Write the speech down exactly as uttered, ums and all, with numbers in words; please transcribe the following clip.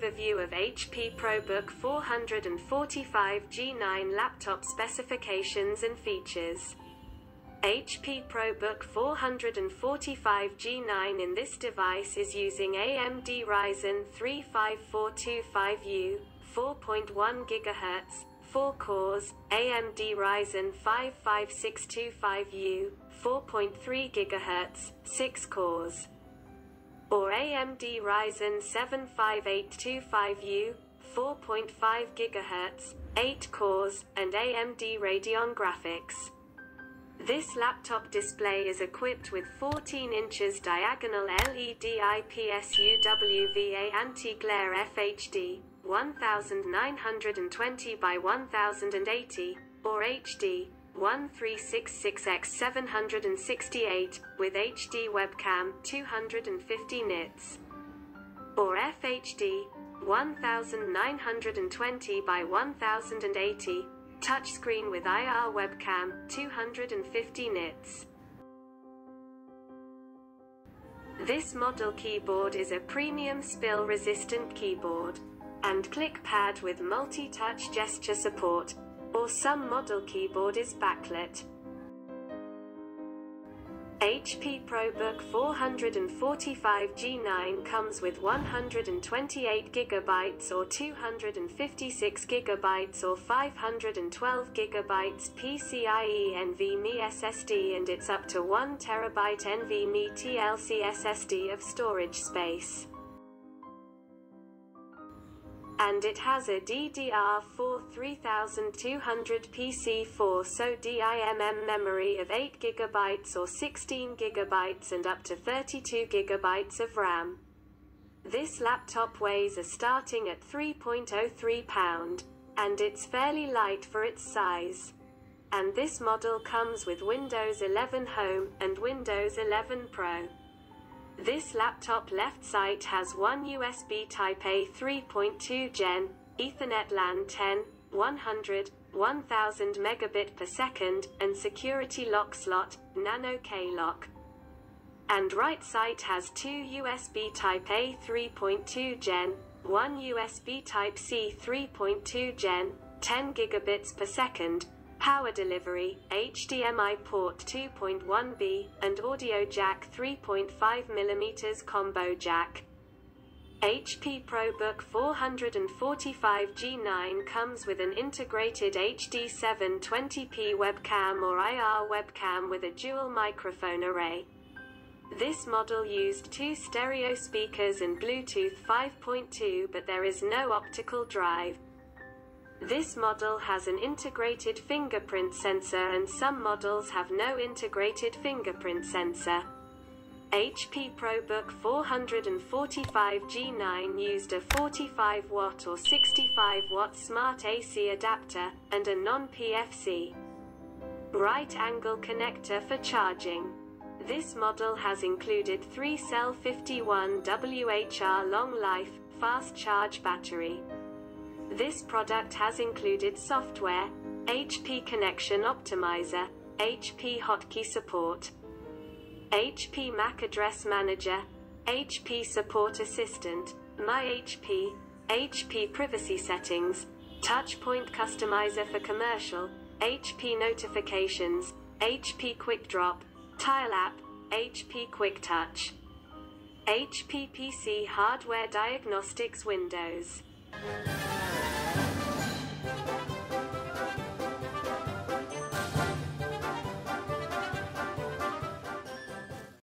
overview of H P ProBook four forty-five G nine laptop specifications and features. H P ProBook four forty-five G nine in this device is using A M D Ryzen three five four two five U, four point one gigahertz, four cores, A M D Ryzen five five six two five U, four point three gigahertz, six cores, or A M D Ryzen seven five eight two five U, four point five gigahertz, eight cores, and A M D Radeon graphics. This laptop display is equipped with fourteen inches diagonal L E D I P S U W V A anti-glare F H D, nineteen twenty by ten eighty, or H D, thirteen sixty-six by seven sixty-eight, with H D webcam, two hundred fifty nits, or F H D, nineteen twenty by ten eighty, touchscreen with I R webcam, two hundred fifty nits. This model keyboard is a premium spill-resistant keyboard and click-pad with multi-touch gesture support, or some model keyboard is backlit. H P ProBook four forty-five G nine comes with one hundred twenty-eight gigabytes or two hundred fifty-six gigabytes or five hundred twelve gigabytes PCIe NVMe S S D, and it's up to one terabyte NVMe T L C S S D of storage space. And it has a D D R four thirty-two hundred P C four S O D I M M memory of eight gigabytes or sixteen gigabytes and up to thirty-two gigabytes of RAM. This laptop weighs a starting at three point zero three pounds, and it's fairly light for its size. And this model comes with Windows eleven Home and Windows eleven Pro. This laptop left side has one U S B Type A three point two gen, Ethernet LAN ten, one hundred, one thousand megabit per second, and security lock slot, Nano K-Lock. And right side has two U S B Type A three point two gen, one U S B Type C three point two gen, ten gigabits per second, power delivery, H D M I port two point one B, and audio jack three point five millimeter combo jack. H P ProBook four forty-five G nine comes with an integrated H D seven twenty p webcam or I R webcam with a dual microphone array. This model used two stereo speakers and Bluetooth five point two, but there is no optical drive. This model has an integrated fingerprint sensor, and some models have no integrated fingerprint sensor. H P ProBook four forty-five G nine used a forty-five watt or sixty-five watt smart A C adapter, and a non-P F C right angle connector for charging. This model has included three cell fifty-one watt hour long life, fast charge battery. This product has included software, H P Connection Optimizer, H P Hotkey support, H P Mac Address Manager, H P Support Assistant, My H P, H P Privacy Settings, Touchpoint Customizer for Commercial, H P Notifications, H P Quick Drop, Tile App, H P Quick Touch, H P P C Hardware Diagnostics Windows.